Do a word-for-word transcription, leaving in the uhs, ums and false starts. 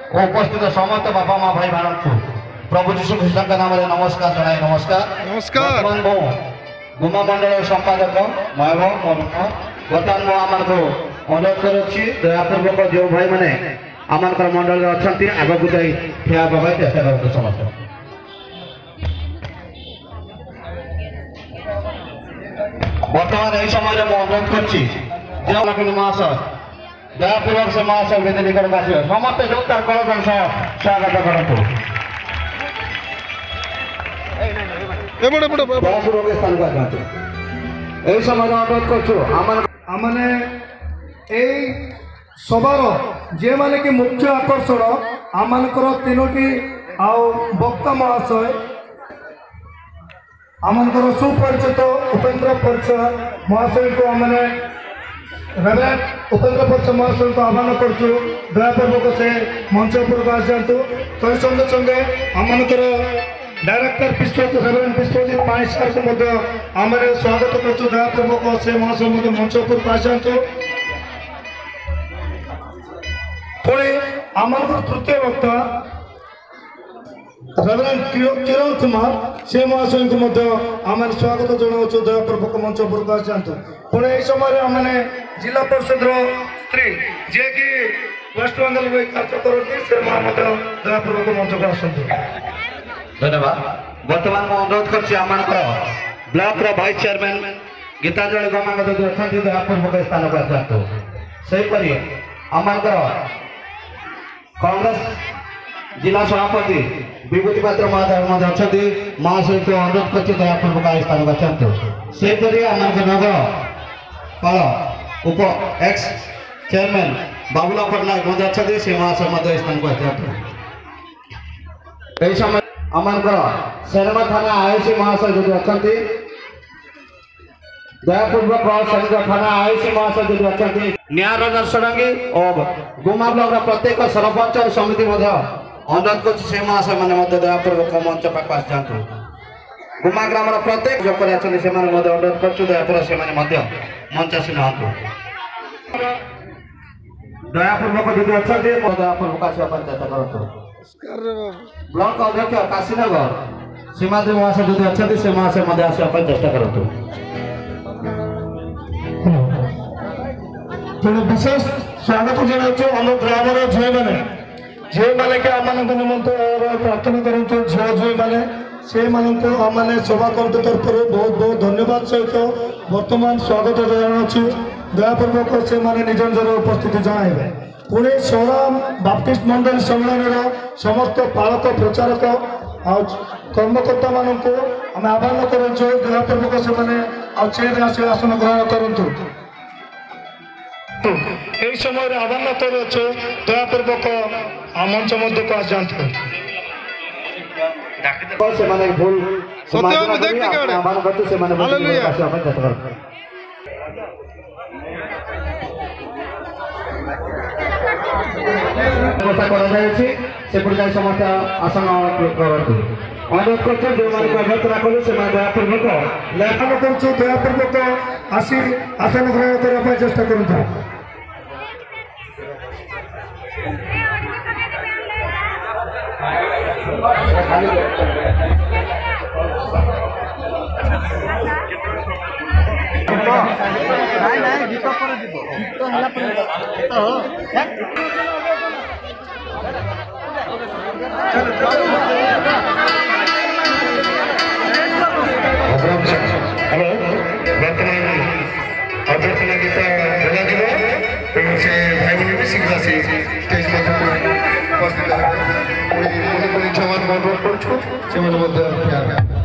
उपस्थित समस्त बापा माँ भाई भाई को प्रभु जीशु ख्रीष्ट का नाम नमस्कार जनाए। नमस्कार नमस्कार गुमा मंडल संपादक महब बर्तमान मु आम को अनुरोध करुच्ची दयापूर्वक जो भाई मैंने आम मंडल अच्छा आग को जा ठिया पकाई चेष्टा करूँ समस्त। बर्तमान यही समय में अनुरोध करुच्ची महाशय दयापूर्वक से महाशय वेदी निकट आस समस्त जोतार कलकन स्वागत करूँ। दयापूर्वक स्थान को आसतु यही समय अनुरोध करें सबार जे माने कि मुख्य आकर्षण आमर तीनोटी आउ वक्ता महाशय आमर सुपरिचित उपेन्द्र परिचय महाशय को आम रेवरेंट उपेन्द्र परिचय महाशय को आह्वान करछु दयापूर्वक से मंच उपरको आस जातु। तो संगे संगे आमर डायरेक्टर विश्वजित रेवरेंट विश्वजित पाणी सार को आम स्वागत करछु दयापूर्वक से महाशय मंच उपरको आस जातु। पुणे आमर तृतीय वक्ता रेवरेंट किरण कुमार से महाशय को आम स्वागत जनाऊँ दयापूर्वक मंच उपरको आस जातु। पुणे यह समय आम जिला परिषद स्त्री जे कि वेस्ट बेंगल में कार्य करती से दयापूर्वक मंच को आसतु। धन्यवाद। बर्तमान मैं अनुरोध कर block vice chairman Geetanjali Gamang जो अच्छा दयापूर्वक स्थान को आसतु। सेपरी आमर कांग्रेस जिला सभापति विभूति पात्र महोदय अच्छा महाशय को अनुरोध कर दयापूर्वक स्थान को आसतु। सेपरी आमर नगर पाल उप एक्स चेयरमैन बाबूला पट्टनायक अच्छा से महाशय स्थान को आसतु। यही समय आमर सेनमा थाना आईसी महाशय जो अच्छा दयापूर्वक सैनिक थाना आईसी महाशय जो अच्छा न्याय रंजन षडंगी और गुमा ब्लॉक प्रत्येक सरपंच और समिति अनुरोध कर महाशय मैंने दयापूर्वक मंच पाक आस जातु। गुमा ग्राम प्रत्येक जो अनुरोध कर दयापूर्वक से मंच आसी ना दयापूर्वक जो अच्छा दयापूर्वक आसवा चेष्टा करूँ। ब्लॉक अध्यक्ष काशीनगर सीमाद्री महाशय जो अच्छा से महाशय आसवा चेष्टा करूँ। तेणु विशेष स्वागत जनाऊँ आम ग्राम झी मैंने झी मैंने कि आम निमंत प्रार्थना करूँ झील झी मैंने से मैंने सभा कमिटी तरफ बहुत बहुत धन्यवाद सहित वर्तमान स्वागत जनाऊँ दयापूर्वक से मैंने निज निजर उपस्थिति जन। पुणे सोराम बाप्टिस्ट मंडल सम्मेलन समस्त पालक प्रचारक कर्मकर्ता मान आम आह्वान करूँ दयापूर्वक से चेयर आस आसन ग्रहण करूँ। यही समय आह्वान कर दयापूर्वक मंच मध्य को आस जातु। समस्त आसन अनुरोध कर जो अभ्यर्थना कलु से दयापूर्वक लेखन कर दयापूर्वक आसी आसन ग्रहण करने चेष्टा करूँ। हेलो वर्तमान अभ्यर्थना गीत बोला से भाई बहन शीघ्र से स्टेज उपस्थित जवान अनुरोध करूँ से